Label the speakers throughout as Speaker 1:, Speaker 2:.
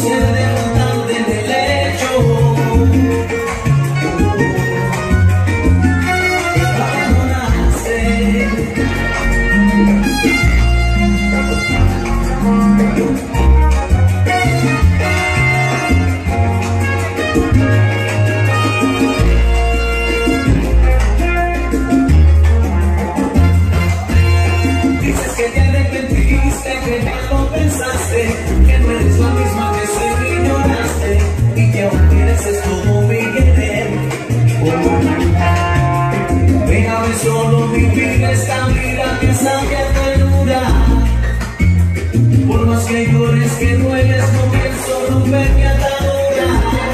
Speaker 1: ser debutante en el lecho. Abandonaste. Dices que te arrepentiste, que ya lo pensaste, que no eres la misma que se me ignoraste y que aún mereces todo mi querer. Déjame solo vivir esta vida que sabe ternura. Por más que llores, que dueles, no pienso romper mi atadura.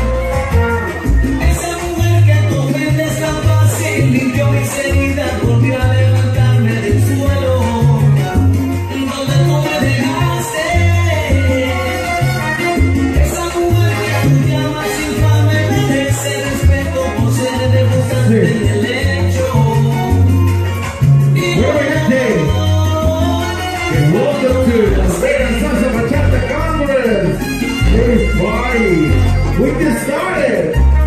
Speaker 1: Esa mujer que tú vendes tan fácil limpió mis heridas, volvió a levantarme del suelo donde tú me dejaste. Esa mujer que tú llamas infame merece respeto por ser debutante en el lecho.
Speaker 2: Welcome to the State and Sons of Bachata Congress. Hey, party. We just started.